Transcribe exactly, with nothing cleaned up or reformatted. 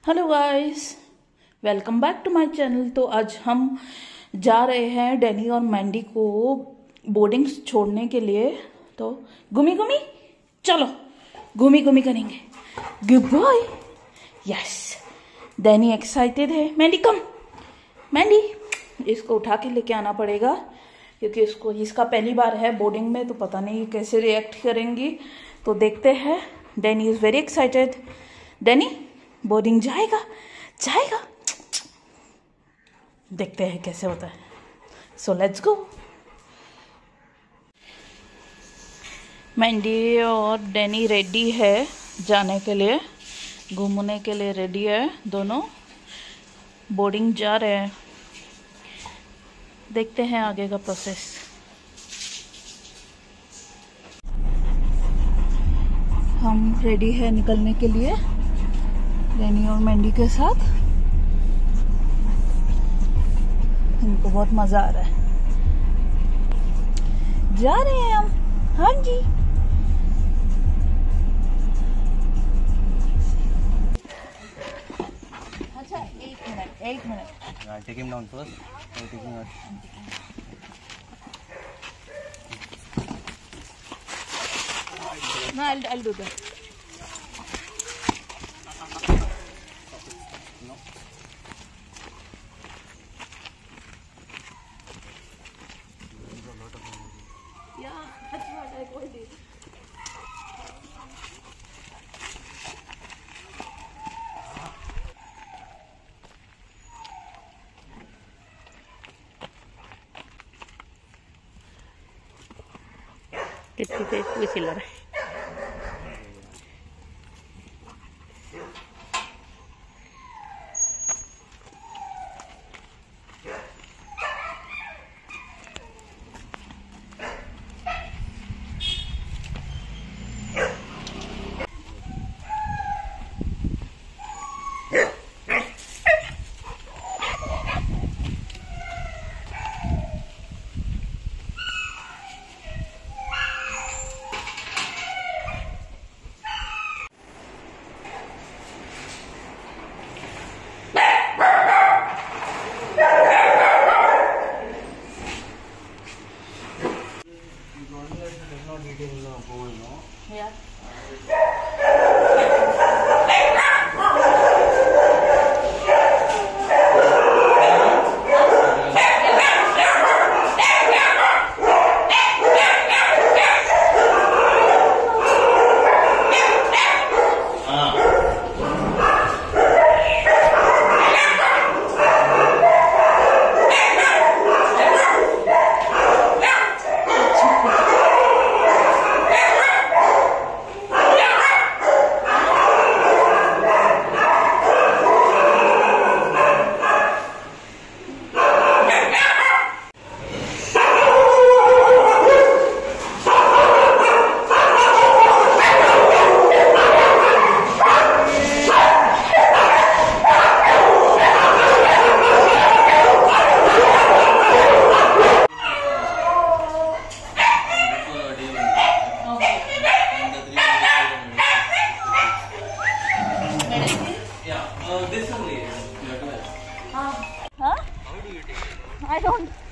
Hello guys, welcome back to my channel. तो आज हम जा रहे हैं डैनी और मैंडी को बोर्डिंग छोड़ने के लिए। तो घूमी घूमी चलो, घूमी घूमी करेंगे। Good boy. Yes, Danny excited है। मैंडी कम, मैंडी इसको उठा के लेके आना पड़ेगा क्योंकि इसको इसका पहली बार है बोर्डिंग में, तो पता नहीं कैसे रिएक्ट करेंगी। तो देखते हैं। Danny is very excited. Danny boarding जाएगा जाएगा देखते हैं कैसे होता है। So let's go. मैंडी और डैनी रेडी है जाने के लिए, घूमने के लिए रेडी है। दोनों बोर्डिंग जा रहे हैं। देखते हैं आगे का प्रोसेस। हम रेडी है निकलने के लिए डैनी और मैंडी के साथ। इनको बहुत मजा आ रहा है। जा रहे हैं हम। हाँ जी, अच्छा एक मिनट एक minute take him down first. Taking out. No, I'll, I'll do that. Yeah, that's what I told you. कितनी तेज कोई चिल्ला रहा है। Yeah. Yeah, uh, this only. Uh, huh? How do you take it? I don't.